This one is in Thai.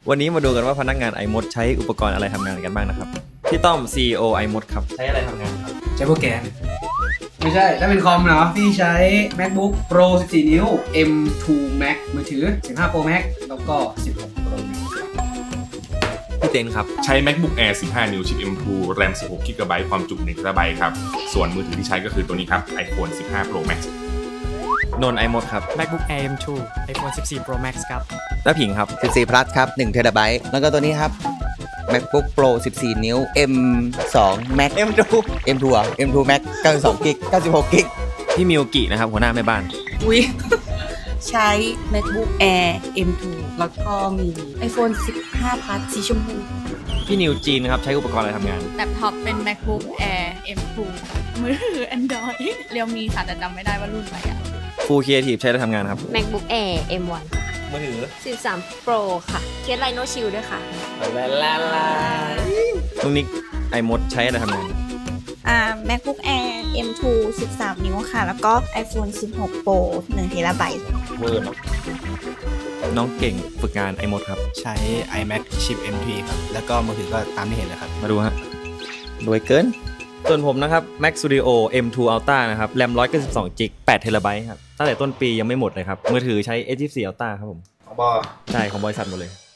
วันนี้มาดูกันว่าพนักงาน iMod ใช้อุปกรณ์อะไรทำงานกันบ้างนะครับพี่ต้อม CEO iMod ครับใช้อะไรทำงานครับใช้โปรแกรมไม่ใช่ถ้าเป็นคอมเนาะพี่ใช้ MacBook Pro 14 นิ้ว M2 Max มือถือ15 Pro Max แล้วก็16 Pro Max พี่เต้นครับใช้ MacBook Air 15 นิ้วชิป M2 RAM 16 GB ความจุ1 TB ครับส่วนมือถือที่ใช้ก็คือตัวนี้ครับ iPhone 15 Pro Max นนท์ iMod ครับ MacBook Air M2 iPhone 14 Pro Max ครับแล้วผิงครับ 14 Plus ครับ1 TB แล้วก็ตัวนี้ครับ MacBook Pro 14 นิ้ว M2 Max M2 อ่ะ M2 Max 92 GB 96 GB พี่มิวกินะครับหัวหน้าแม่บ้านใช้ MacBook Air M2 แล้วก็มี iPhone 15 Plus สีชมพูพี่นิวจีนครับใช้อุปกรณ์อะไรทำงานแล็ปท็อปเป็น MacBook Air M2 มือถือ Android เรียวมีค่ะแต่จำไม่ได้ว่ารุ่นอะไรอะ Full Creative ใช้อะไรทำงานครับ MacBook Air M1 ค่ะมือถือ 13 Pro ค่ะเคส Rhino Shield ด้วยค่ะลุงนิก iMod ใช้อะไรทำงาน MacBook Air M2 13 นิ้วค่ะแล้วก็ iPhone 16 Pro 1 TB เวอร์น้องเก่งฝึกงาน iMod ครับใช้ iMac Chip M3 ครับแล้วก็มือถือก็ตามที่เห็นเลยครับมาดูฮะรวยเกินส่วนผมนะครับ Mac Studio M2 Ultra นะครับ RAM 192 GB 8 TB ครับตั้งแต่ต้นปียังไม่หมดเลยครับมือถือใช้ S24 Ultra ครับผมของบอใช่ของบริษัทหมดเลย